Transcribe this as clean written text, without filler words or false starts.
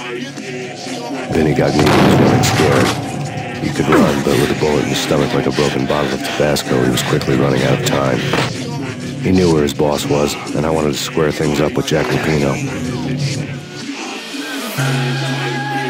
Vinny Gagnon was running scared. He could run, but with a bullet in his stomach like a broken bottle of Tabasco, he was quickly running out of time. He knew where his boss was, and I wanted to square things up with Jack Lupino.